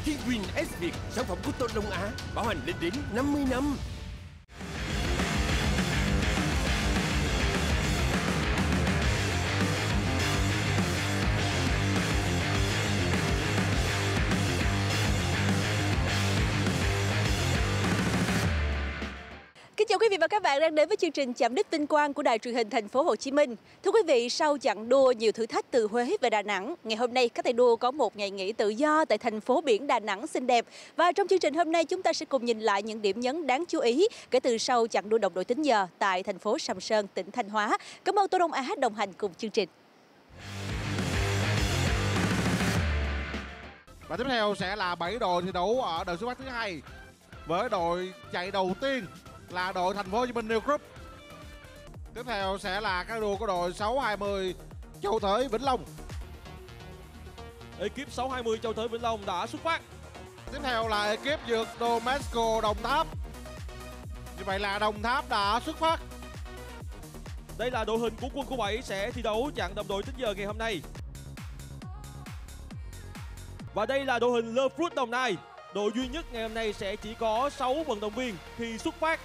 Thi Win S Việt, sản phẩm của Tôn Long Á, bảo hành lên đến 50 năm. Kính chào quý vị và các bạn đang đến với chương trình Chạm đích vinh quang của Đài Truyền hình Thành phố Hồ Chí Minh. Thưa quý vị, sau chặng đua nhiều thử thách từ Huế về Đà Nẵng, ngày hôm nay các tay đua có một ngày nghỉ tự do tại thành phố biển Đà Nẵng xinh đẹp. Và trong chương trình hôm nay chúng ta sẽ cùng nhìn lại những điểm nhấn đáng chú ý kể từ sau chặng đua đồng đội tính giờ tại thành phố Sầm Sơn, tỉnh Thanh Hóa. Cảm ơn Tôn Long Á đồng hành cùng chương trình. Và tiếp theo sẽ là 7 đội thi đấu ở đợt xuất phát thứ hai, với đội chạy đầu tiên là đội Thành phố Hồ Chí Minh Neo Group. Tiếp theo sẽ là các đua của đội 620 Châu Thới Vĩnh Long. Ekip 620 Châu Thới Vĩnh Long đã xuất phát. Tiếp theo là ekip dược Domesco Đồng Tháp. Như vậy là Đồng Tháp đã xuất phát. Đây là đội hình của quân khu 7 sẽ thi đấu chặng đồng đội tính giờ ngày hôm nay. Và đây là đội hình Love Fruit Đồng Nai. Đội duy nhất ngày hôm nay sẽ chỉ có 6 vận động viên khi xuất phát.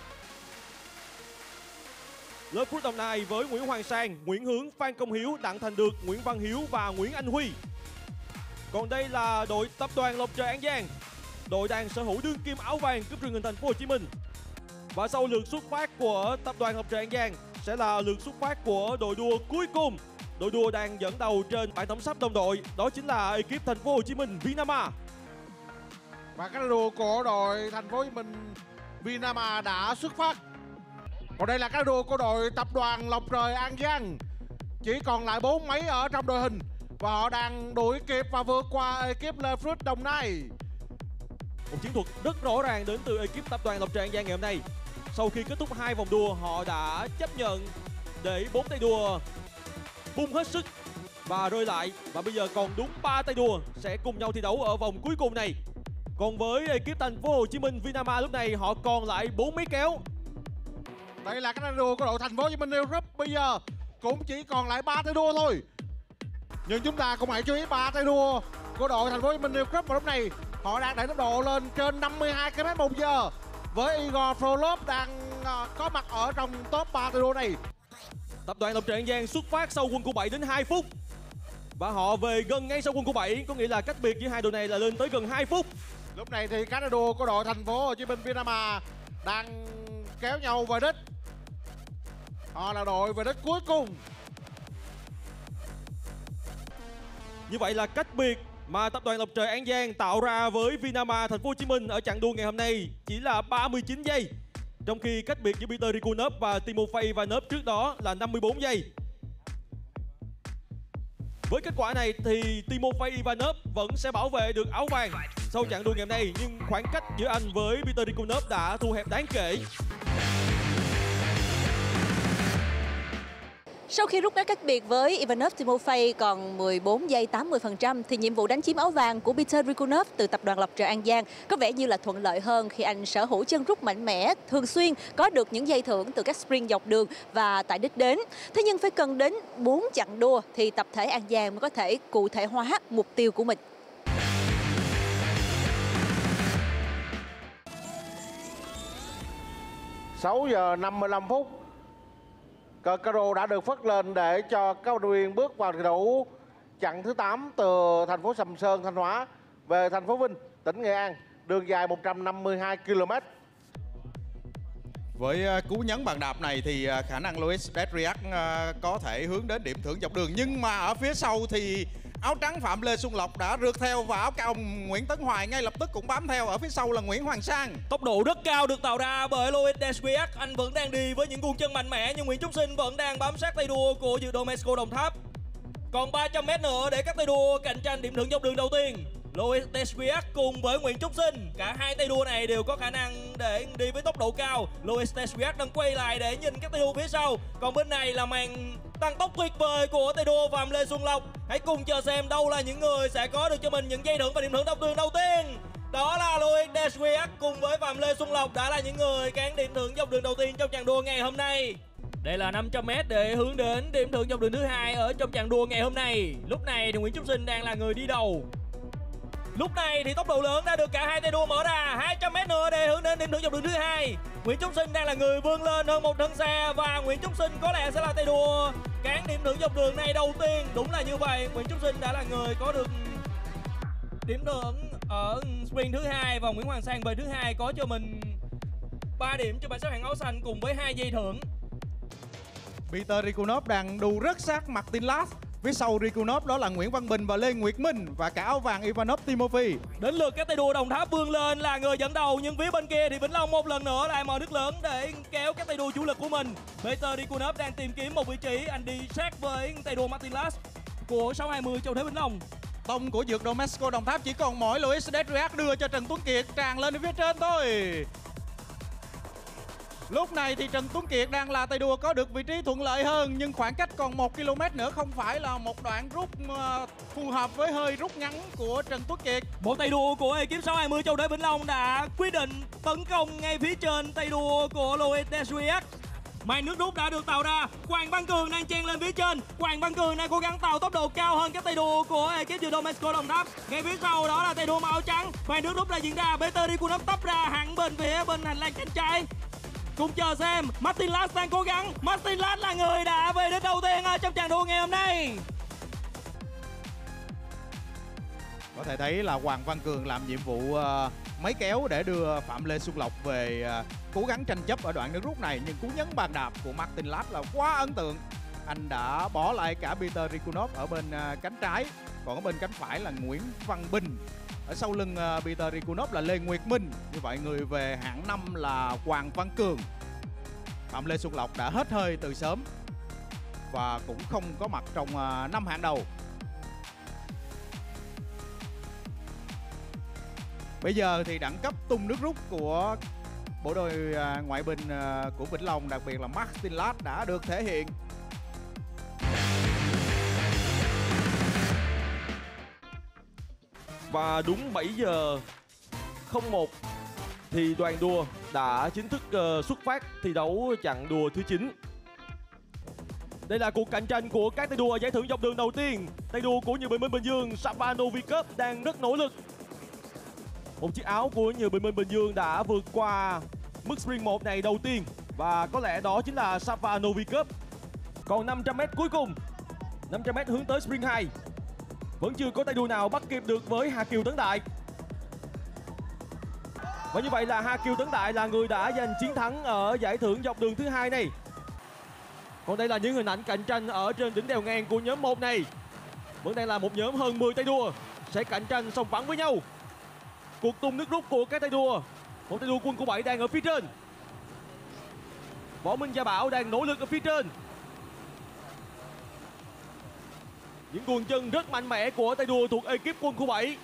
Love Fruit Đồng Nai với Nguyễn Hoàng Sang, Nguyễn Hướng, Phan Công Hiếu, Đặng Thành Được, Nguyễn Văn Hiếu và Nguyễn Anh Huy. Còn đây là đội tập đoàn Lộc Trời An Giang. Đội đang sở hữu đương kim áo vàng cúp truyền hình Thành phố Hồ Chí Minh. Và sau lượt xuất phát của tập đoàn Lộc Trời An Giang sẽ là lượt xuất phát của đội đua cuối cùng. Đội đua đang dẫn đầu trên bảng tổng sắp đồng đội, đó chính là ekip Thành phố Hồ Chí Minh Vinama. Và các đua của đội Thành phố Hồ Chí Minh Vinama đã xuất phát. Còn đây là các đua của đội tập đoàn Lộc Trời An Giang. Chỉ còn lại 4 máy ở trong đội hình và họ đang đuổi kịp và vượt qua ekip Love Fruit Đồng Nai. Một chiến thuật rất rõ ràng đến từ ekip tập đoàn Lộc Trời An Giang ngày hôm nay. Sau khi kết thúc 2 vòng đua, họ đã chấp nhận để 4 tay đua bung hết sức và rơi lại. Và bây giờ còn đúng 3 tay đua sẽ cùng nhau thi đấu ở vòng cuối cùng này. Còn với ekip Thành phố Hồ Chí Minh Vinama lúc này họ còn lại 4 máy kéo. Đây là các tay đua của đội Thành phố Hồ Chí Minh Neo Group. Bây giờ cũng chỉ còn lại 3 tay đua thôi. Nhưng chúng ta cũng hãy chú ý 3 tay đua của đội Thành phố Hồ Chí Minh Neo Group vào lúc này họ đang đẩy tốc độ lên trên 52 km/h. Với Igor Frolov đang có mặt ở trong top 3 tay đua này. Tập đoàn Lộc Trời An Giang xuất phát sau quân khu 7 đến 2 phút. Và họ về gần ngay sau quân khu 7, có nghĩa là cách biệt giữa hai đội này là lên tới gần 2 phút. Lúc này thì các tay đua của đội Thành phố Hồ Chí Minh Vinama đang kéo nhau về đích. Họ là đội về đích cuối cùng. Như vậy là cách biệt mà tập đoàn Lộc Trời An Giang tạo ra với Vinama Thành phố Hồ Chí Minh ở chặng đua ngày hôm nay chỉ là 39 giây. Trong khi cách biệt giữa Peter Rikunov và Timofey Ivanov trước đó là 54 giây. Với kết quả này thì Timofey Ivanov vẫn sẽ bảo vệ được áo vàng sau chặng đua ngày hôm nay, nhưng khoảng cách giữa anh với Peter Rikunov đã thu hẹp đáng kể. Sau khi rút ngắn cách biệt với Ivanov Timofey còn 14 giây 80% thì nhiệm vụ đánh chiếm áo vàng của Peter Rikunov từ tập đoàn Lộc Trời An Giang có vẻ như là thuận lợi hơn khi anh sở hữu chân rút mạnh mẽ, thường xuyên có được những giây thưởng từ các sprint dọc đường và tại đích đến. Thế nhưng phải cần đến 4 chặng đua thì tập thể An Giang mới có thể cụ thể hóa mục tiêu của mình. Sáu giờ 55 phút. Cờ caro đã được phất lên để cho các vận động viên bước vào thi đấu chặng thứ 8 từ thành phố Sầm Sơn, Thanh Hóa về thành phố Vinh, tỉnh Nghệ An, đường dài 152 km. Với cú nhấn bàn đạp này thì khả năng Luis Destriac có thể hướng đến điểm thưởng dọc đường, nhưng mà ở phía sau thì áo trắng Phạm Lê Xuân Lộc đã rượt theo và áo cao Nguyễn Tấn Hoài ngay lập tức cũng bám theo. Ở phía sau là Nguyễn Hoàng Sang. Tốc độ rất cao được tạo ra bởi Luis Destriac. Anh vẫn đang đi với những guồng chân mạnh mẽ, nhưng Nguyễn Trúc Sinh vẫn đang bám sát tay đua của dự Domesco Đồng Tháp. Còn 300m nữa để các tay đua cạnh tranh điểm thưởng dọc đường đầu tiên. Luis Destriac cùng với Nguyễn Trúc Sinh, cả hai tay đua này đều có khả năng để đi với tốc độ cao. Luis Destriac đang quay lại để nhìn các tay đua phía sau. Còn bên này là màn tăng tốc tuyệt vời của tay đua Phạm Lê Xuân Lộc. Hãy cùng chờ xem đâu là những người sẽ có được cho mình những giây thưởng và điểm thưởng dọc đường đầu tiên. Đó là Luis Destriac cùng với Phạm Lê Xuân Lộc đã là những người cán điểm thưởng dọc đường đầu tiên trong chặng đua ngày hôm nay. Đây là 500m để hướng đến điểm thưởng dọc đường thứ hai ở trong chặng đua ngày hôm nay. Lúc này thì Nguyễn Trúc Sinh đang là người đi đầu. Lúc này thì tốc độ lớn đã được cả hai tay đua mở ra. 200m nữa để hướng đến điểm thưởng dọc đường thứ hai. Nguyễn Trúc Sinh đang là người vươn lên hơn một thân xe và Nguyễn Trúc Sinh có lẽ sẽ là tay đua cán điểm thưởng dọc đường này đầu tiên. Đúng là như vậy, Nguyễn Trúc Sinh đã là người có được điểm thưởng ở sprint thứ hai và Nguyễn Hoàng Sang về thứ hai có cho mình 3 điểm cho bảng xếp hạng áo xanh cùng với 2 giây thưởng. Peter Rikunov đang đu rất sát Martin Last. Phía sau Rikunov đó là Nguyễn Văn Bình và Lê Nguyệt Minh và cả áo vàng Ivanov Timofey. Đến lượt các tay đua Đồng Tháp vươn lên là người dẫn đầu, nhưng phía bên kia thì Vĩnh Long một lần nữa lại mở nước lớn để kéo các tay đua chủ lực của mình. Peter Rikunov đang tìm kiếm một vị trí, anh đi sát với tay đua Martin Last của 620 Châu Thế Vĩnh Long. Tông của dược Domesco Đồng Tháp chỉ còn mỗi Luis Detriac đưa cho Trần Tuấn Kiệt tràn lên phía trên thôi. Lúc này thì Trần Tuấn Kiệt đang là tay đua có được vị trí thuận lợi hơn, nhưng khoảng cách còn 1 km nữa không phải là một đoạn rút phù hợp với hơi rút ngắn của Trần Tuấn Kiệt. Một tay đua của ekip 620 Châu Đế Vĩnh Long đã quyết định tấn công ngay phía trên tay đua của Luis Detriac. Màn nước rút đã được tạo ra. Hoàng Văn Cường đang chen lên phía trên. Hoàng Văn Cường đang cố gắng tạo tốc độ cao hơn các tay đua của ekip Dược Domesco Đồng Tháp. Ngay phía sau đó là tay đua màu áo trắng. Màn nước rút đã diễn ra. Peter Rikunov tấp ra hẳn bên phía bên hành lang cánh trái. Cùng chờ xem, Martin Last đang cố gắng. Martin Last là người đã về đến đầu tiên trong trận đua ngày hôm nay. Có thể thấy là Hoàng Văn Cường làm nhiệm vụ máy kéo để đưa Phạm Lê Xuân Lộc về cố gắng tranh chấp ở đoạn nước rút này, nhưng cú nhấn bàn đạp của Martin Last là quá ấn tượng. Anh đã bỏ lại cả Peter Rikunov ở bên cánh trái, còn ở bên cánh phải là Nguyễn Văn Bình. Ở sau lưng Peter Rikunov là Lê Nguyệt Minh. Như vậy người về hạng 5 là Hoàng Văn Cường. Phạm Lê Xuân Lộc đã hết hơi từ sớm và cũng không có mặt trong 5 hạng đầu. Bây giờ thì đẳng cấp tung nước rút của bộ đôi ngoại binh của Vĩnh Long, đặc biệt là Martin Last đã được thể hiện. Và đúng 7 giờ 01 thì đoàn đua đã chính thức xuất phát thi đấu chặng đua thứ 9. Đây là cuộc cạnh tranh của các tay đua giải thưởng dọc đường đầu tiên. Tay đua của Như Bình Minh Bình Dương Sapa Novikov đang rất nỗ lực. Một chiếc áo của Như Bình Minh Bình Dương đã vượt qua mức sprint 1 này đầu tiên và có lẽ đó chính là Sapa Novikov. Còn 500m cuối cùng, 500m hướng tới sprint 2. Vẫn chưa có tay đua nào bắt kịp được với Hà Kiều Tấn Đại. Và như vậy là Hà Kiều Tấn Đại là người đã giành chiến thắng ở giải thưởng dọc đường thứ 2 này. Còn đây là những hình ảnh cạnh tranh ở trên đỉnh đèo ngang của nhóm 1 này. Vẫn đang là một nhóm hơn 10 tay đua sẽ cạnh tranh song phẳng với nhau. Cuộc tung nước rút của các tay đua. Một tay đua quân khu 7 đang ở phía trên. Võ Minh Gia Bảo đang nỗ lực ở phía trên. Những guồng chân rất mạnh mẽ của tay đua thuộc ekip quân khu 7.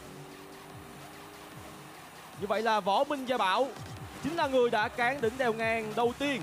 Như vậy là Võ Minh Gia Bảo chính là người đã cán đỉnh đèo ngang đầu tiên.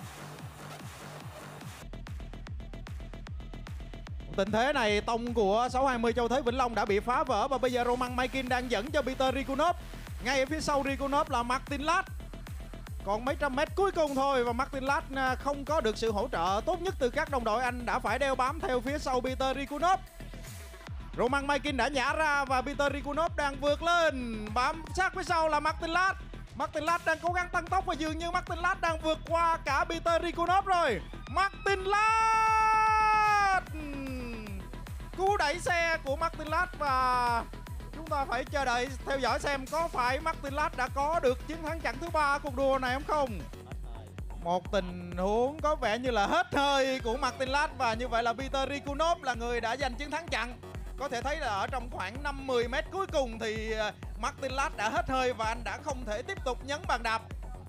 Tình thế này tông của 620 Châu Thế Vĩnh Long đã bị phá vỡ và bây giờ Roman Maikin đang dẫn cho Peter Rikunov. Ngay ở phía sau Rikunov là Martin Last. Còn mấy trăm mét cuối cùng thôi và Martin Last không có được sự hỗ trợ tốt nhất từ các đồng đội, anh đã phải đeo bám theo phía sau Peter Rikunov. Roman Maikin đã nhả ra và Peter Rikunov đang vượt lên. Bám sát phía sau là Martin Last. Martin Last đang cố gắng tăng tốc và dường như Martin Last đang vượt qua cả Peter Rikunov rồi. Martin Last! Cú đẩy xe của Martin Last và chúng ta phải chờ đợi theo dõi xem có phải Martin Last đã có được chiến thắng chặng thứ 3 cuộc đua này không. Một tình huống có vẻ như là hết hơi của Martin Last và như vậy là Peter Rikunov là người đã giành chiến thắng chặng. Có thể thấy là ở trong khoảng 5-10 mét cuối cùng thì Martin Last đã hết hơi và anh đã không thể tiếp tục nhấn bàn đạp.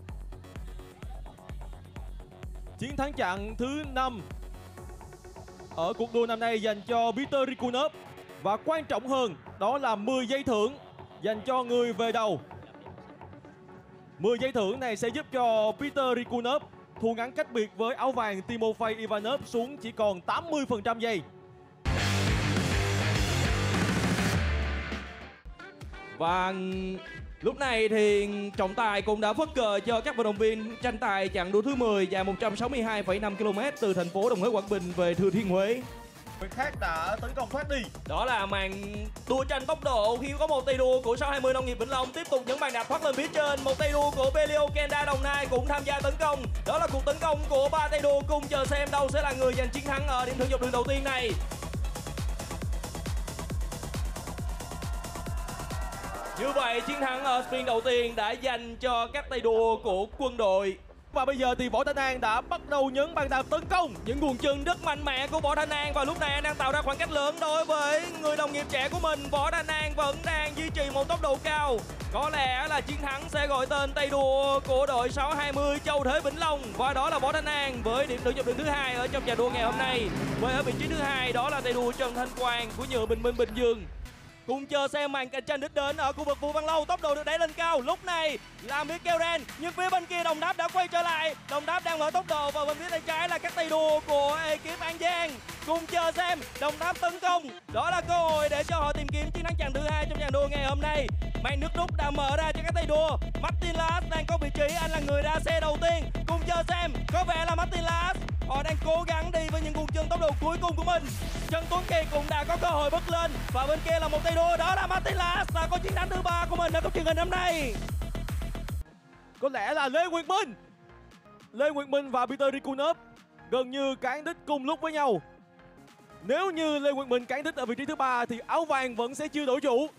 Chiến thắng chặng thứ 5 ở cuộc đua năm nay dành cho Peter Rikunov. Và quan trọng hơn đó là 10 giây thưởng dành cho người về đầu. 10 giây thưởng này sẽ giúp cho Peter Rikunov thu ngắn cách biệt với áo vàng Timofey Ivanov xuống chỉ còn 80% giây. Và lúc này thì trọng tài cũng đã phất cờ cho các vận động viên tranh tài chặng đua thứ 10 dài 162,5 km từ thành phố Đồng Hới, Quảng Bình về Thừa Thiên Huế. Người khác đã tấn công thoát đi. Đó là màn đua tranh tốc độ khi có một tay đua của 620 Nông nghiệp Vĩnh Long tiếp tục những bàn đạp thoát lên phía trên. Một tay đua của Belio Kenda Đồng Nai cũng tham gia tấn công. Đó là cuộc tấn công của 3 tay đua, cùng chờ xem đâu sẽ là người giành chiến thắng ở điểm thưởng dọc đường đầu tiên này. Như vậy chiến thắng ở sprint đầu tiên đã dành cho các tay đua của quân đội. Và bây giờ thì Võ Thanh An đã bắt đầu nhấn bàn đạp tấn công. Những nguồn chân rất mạnh mẽ của Võ Thanh An và lúc này anh đang tạo ra khoảng cách lớn đối với người đồng nghiệp trẻ của mình. Võ Thanh An vẫn đang duy trì một tốc độ cao. Có lẽ là chiến thắng sẽ gọi tên tay đua của đội 620 Châu Thế Vĩnh Long, và đó là Võ Thanh An với điểm thưởng dọc đường thứ 2 ở trong chàng đua ngày hôm nay. Với ở vị trí thứ 2 đó là tay đua Trần Thanh Quang của Nhựa Bình Minh Bình Dương. Cùng chờ xem màn cạnh tranh đích đến ở khu vực Vũ Văn Lâu. Tốc độ được đẩy lên cao. Lúc này là phía keo ren, nhưng phía bên kia Đồng Tháp đã quay trở lại. Đồng Tháp đang mở tốc độ và bên phía tay trái là các tay đua của ekip An Giang. Cùng chờ xem Đồng Tháp tấn công. Đó là cơ hội để cho họ tìm kiếm chiến thắng chặng thứ 2 trong chặng đua ngày hôm nay. Màn nước rút đã mở ra cho các tay đua. Martin Las đang có vị trí, anh là người ra xe đầu tiên. Cùng chờ xem, có vẻ là Martin Las họ đang cố gắng đi với những cuộc chân tốc độ cuối cùng của mình. Trần Tuấn Kiệt cũng đã có cơ hội bứt lên, và bên kia là một tay đua, đó là Martin Las đã có chiến thắng thứ 3 của mình ở cuộc truyền hình hôm nay. Có lẽ là Lê Nguyệt Minh và Peter Rikunov gần như cán đích cùng lúc với nhau. Nếu như Lê Nguyệt Minh cán đích ở vị trí thứ 3 thì áo vàng vẫn sẽ chưa đổi chủ.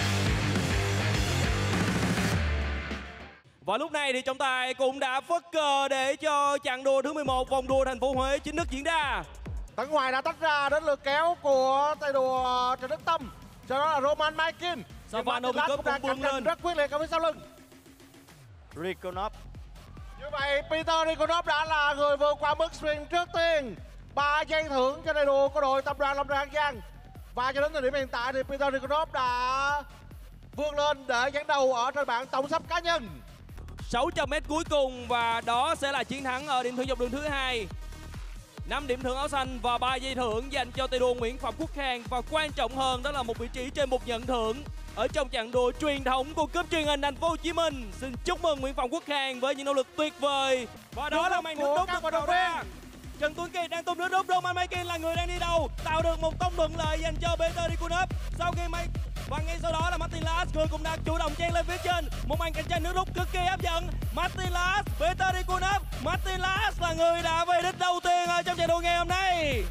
Và lúc này thì trọng tài cũng đã phất cờ để cho chặng đua thứ 11 vòng đua thành phố Huế chính thức diễn ra. Tấn Hoài đã tách ra đến lượt kéo của tay đua Trần Đức Tâm. Sau đó là Roman Maikin. Savanovic cũng bươn lên rất quyết liệt ở phía sau lưng. Rikonov. Như vậy Peter Rikonov đã là người vượt qua mức sprint trước tiên. 3 giây thưởng cho tay đua của đội tập đoàn Long Trời An Giang. Và cho đến thời điểm hiện tại thì Peter Rikonov đã vươn lên để dẫn đầu ở trên bảng tổng sắp cá nhân. 600m cuối cùng, và đó sẽ là chiến thắng ở điểm thưởng dọc đường thứ 2. 5 điểm thưởng áo xanh và 3 giây thưởng dành cho tay đua Nguyễn Phạm Quốc Khang, và quan trọng hơn đó là một vị trí trên một nhận thưởng ở trong chặng đua truyền thống của cúp truyền hình thành phố Hồ Chí Minh. Xin chúc mừng Nguyễn Phạm Quốc Khang với những nỗ lực tuyệt vời. Và đó là màn nước đốt được tạo ra. Trần Tuấn Kiệt đang tung nước đốt. Roman Maikin là người đang đi đầu, tạo được một tông thuận lợi dành cho Peter Rikunov. Sau khi và ngay sau đó là Martin Las, người cũng đã chủ động chen lên phía trên. Một màn cạnh tranh nước rút cực kỳ hấp dẫn. Martin Las, Peter Rikunov. Martin Las là người đã về đích đầu tiên ở trong trận đua ngày hôm nay.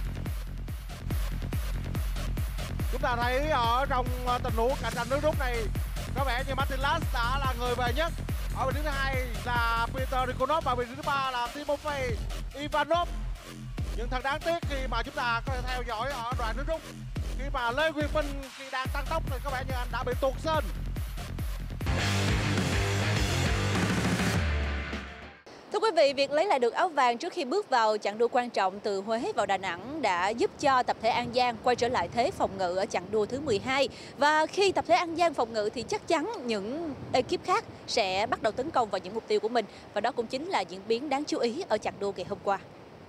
Chúng ta thấy ở trong tình huống cạnh tranh nước rút này, có vẻ như Martin Las đã là người về nhất. Ở vị trí thứ 2 là Peter Rikunov và vị trí thứ 3 là Timofey Ivanov. Nhưng thật đáng tiếc khi mà chúng ta có thể theo dõi ở đoạn nước rút, khi mà Lê Nguyệt Minh khi đang tăng tốc thì có vẻ như anh đã bị tuột sên. Thưa quý vị, việc lấy lại được áo vàng trước khi bước vào chặng đua quan trọng từ Huế vào Đà Nẵng đã giúp cho tập thể An Giang quay trở lại thế phòng ngự ở chặng đua thứ 12. Và khi tập thể An Giang phòng ngự thì chắc chắn những ekip khác sẽ bắt đầu tấn công vào những mục tiêu của mình. Và đó cũng chính là diễn biến đáng chú ý ở chặng đua ngày hôm qua.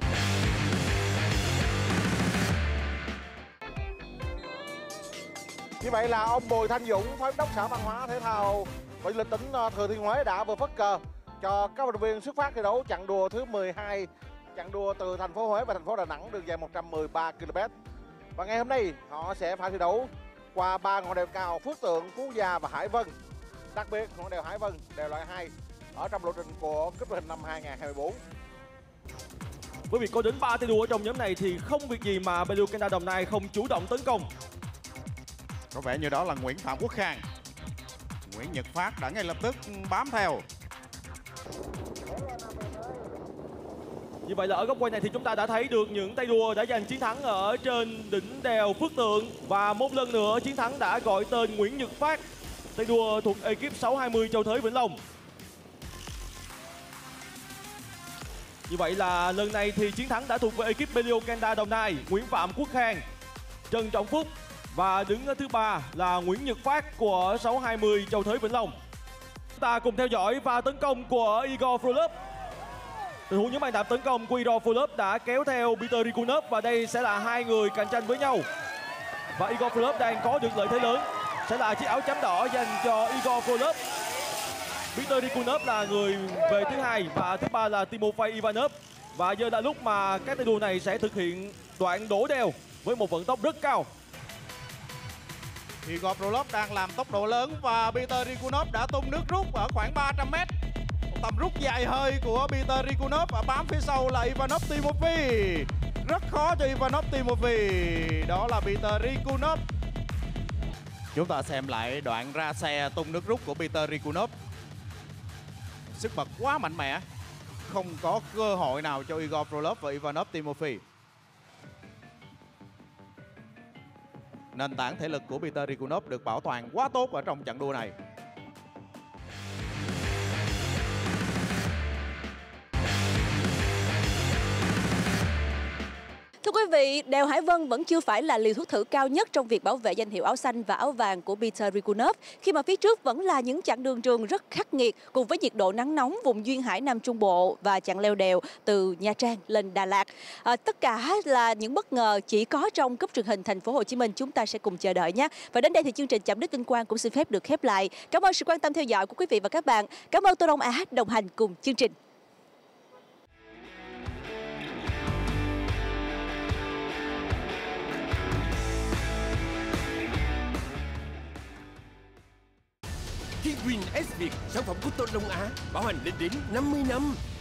Như vậy là ông Bùi Thanh Dũng, Phó Giám đốc Sở Văn hóa Thể thao và Du lịch tỉnh Thừa Thiên Huế đã vừa phất cờ cho các vận động viên xuất phát thi đấu chặng đua thứ 12, chặng đua từ thành phố Huế và thành phố Đà Nẵng đường dài 113 km. Và ngày hôm nay họ sẽ phải thi đấu qua 3 ngọn đèo cao Phước Tượng, Phú Gia và Hải Vân. Đặc biệt ngọn đèo Hải Vân, đèo loại 2 ở trong lộ trình của cúp truyền hình năm 2024. Bởi vì có đến 3 tay đua ở trong nhóm này thì không việc gì mà Belio Kenda Đồng Nai không chủ động tấn công. Có vẻ như đó là Nguyễn Phạm Quốc Khang. Nguyễn Nhật Phát đã ngay lập tức bám theo. Như vậy là ở góc quay này thì chúng ta đã thấy được những tay đua đã giành chiến thắng ở trên đỉnh đèo Phước Tượng. Và một lần nữa chiến thắng đã gọi tên Nguyễn Nhật Phát, tay đua thuộc ekip 620 Châu Thế Vĩnh Long. Như vậy là lần này thì chiến thắng đã thuộc về ekip Belio Kenda Đồng Nai, Nguyễn Phạm Quốc Khang, Trần Trọng Phúc. Và đứng thứ 3 là Nguyễn Nhật Phát của 620 Châu Thế Vĩnh Long. Chúng ta cùng theo dõi pha tấn công của Igor Frolov. Tình huống những bàn đạp tấn công của Igor Frolov đã kéo theo Peter Rikunov, và đây sẽ là hai người cạnh tranh với nhau. Và Igor Frolov đang có được lợi thế lớn, sẽ là chiếc áo chấm đỏ dành cho Igor Frolov. Peter Rikunov là người về thứ 2 và thứ 3 là Timofey Ivanov. Và giờ là lúc mà các tay đua này sẽ thực hiện đoạn đổ đèo với một vận tốc rất cao. Igor Krylov đang làm tốc độ lớn và Peter Rikunov đã tung nước rút ở khoảng 300m. Một tầm rút dài hơi của Peter Rikunov và bám phía sau là Ivanov Timofey. Rất khó cho Ivanov Timofey. Đó là Peter Rikunov. Chúng ta xem lại đoạn ra xe tung nước rút của Peter Rikunov. Sức bật quá mạnh mẽ. Không có cơ hội nào cho Igor Krylov và Ivanov Timofey. Nền tảng thể lực của Peter Rikunov được bảo toàn quá tốt ở trong trận đua này. Thưa quý vị, đèo Hải Vân vẫn chưa phải là liều thuốc thử cao nhất trong việc bảo vệ danh hiệu áo xanh và áo vàng của Peter Rikunov, khi mà phía trước vẫn là những chặng đường trường rất khắc nghiệt cùng với nhiệt độ nắng nóng vùng duyên hải Nam Trung Bộ và chặng leo đèo từ Nha Trang lên Đà Lạt. Tất cả là những bất ngờ chỉ có trong cúp truyền hình Thành phố Hồ Chí Minh. Chúng ta sẽ cùng chờ đợi nhé. Và đến đây thì chương trình Chạm Đích Vinh Quang cũng xin phép được khép lại. Cảm ơn sự quan tâm theo dõi của quý vị và các bạn. Cảm ơn Tô Đông Á đồng hành cùng chương trình. Kiwin S Việt, sản phẩm của Tô Đông Á, bảo hành lên đến 50 năm.